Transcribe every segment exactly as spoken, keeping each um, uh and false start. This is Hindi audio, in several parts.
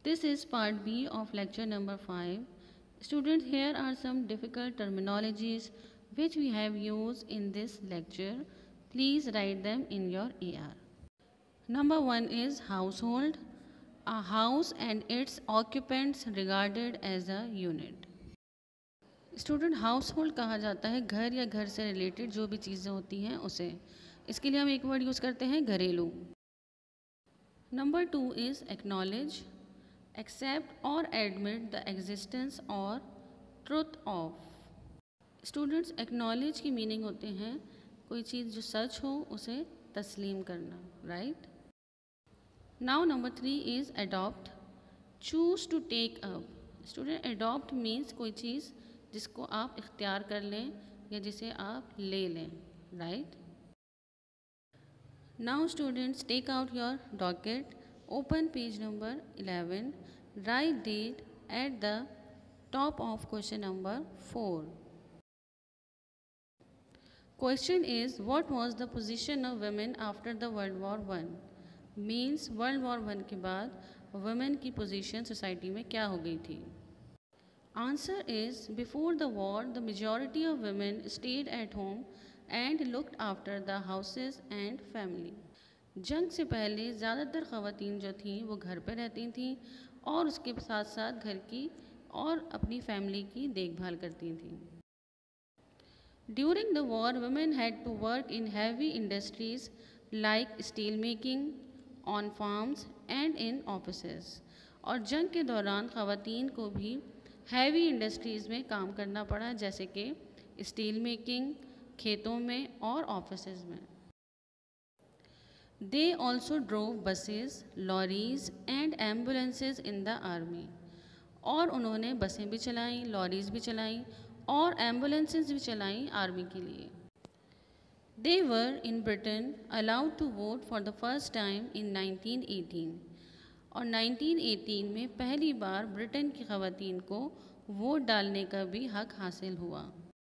This is part B of lecture number five. Students, here are some difficult terminologies which we have used in this lecture. Please write them in your A R. Number one is household. A house and its occupants regarded as a unit. Student household कहा जाता है घर या घर से रिलेटेड जो भी चीज़ें होती हैं उसे. इसके लिए हम एक वर्ड यूज़ करते हैं घरेलू. Number two is acknowledge. Accept और एडमिट द एग्जिस्टेंस और ट्रुथ ऑफ. स्टूडेंट्स, एक्नॉलेज की मीनिंग होते हैं कोई चीज़ जो सच हो उसे तस्लीम करना. Right. Now number three is adopt. Choose to take up. Student, adopt means कोई चीज़ जिसको आप इख्तियार कर लें या जिसे आप ले लें. Right. Now students, take out your docket. Open page number eleven. Write date at the top of question number four. Question is what was the position of women after the world war one. Means world war one के बाद वुमेन की पोजीशन सोसाइटी में क्या हो गई थी. Answer is, before the war, the majority of women stayed at home and looked after the houses and family. जंग से पहले ज़्यादातर ख़वातीन जो थीं वो घर पर रहती थीं और उसके साथ साथ घर की और अपनी फैमिली की देखभाल करती थीं. During the war, women had to work in heavy industries like steel making, on farms and in offices. और जंग के दौरान ख़वातीन को भी हैवी इंडस्ट्रीज़ में काम करना पड़ा जैसे कि स्टील मेकिंग, खेतों में और ऑफिसेज में. They also drove buses, lorries and ambulances in the army. और उन्होंने बसें भी चलाईं, लॉरीज भी चलाईं और एम्बुलेंसेज भी चलाईं आर्मी के लिए. They were in Britain allowed to vote for the first time in nineteen eighteen. और नाइनटीन एटीन में पहली बार ब्रिटेन की ख़वातीन को वोट डालने का भी हक हासिल हुआ.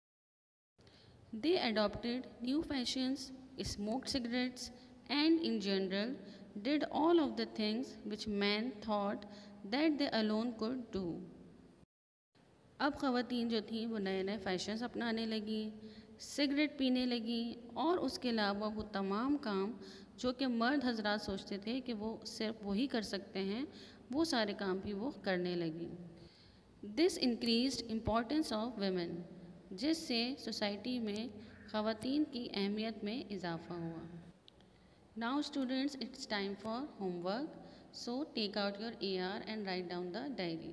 They adopted new fashions, smoked cigarettes and in general did all of the things which men thought that they alone could do. अब ख़वातीन जो थीं वो नए नए फैशंस अपनाने लगी, सिगरेट पीने लगी और उसके अलावा वो तमाम काम जो कि मर्द हजरात सोचते थे कि वो सिर्फ वही कर सकते हैं, वो सारे काम भी वो करने लगी. This increased importance of women, जिससे सोसाइटी में ख़वातीन की अहमियत में इजाफ़ा हुआ. Now students, it's time for homework. So take out your A R and write down the diary.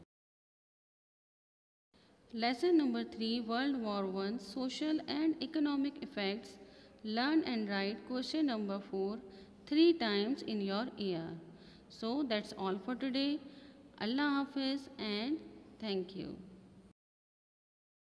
Lesson number three, World War One, Social and Economic Effects. Learn and write question number four three times in your A R. So that's all for today. Allah Hafiz and thank you.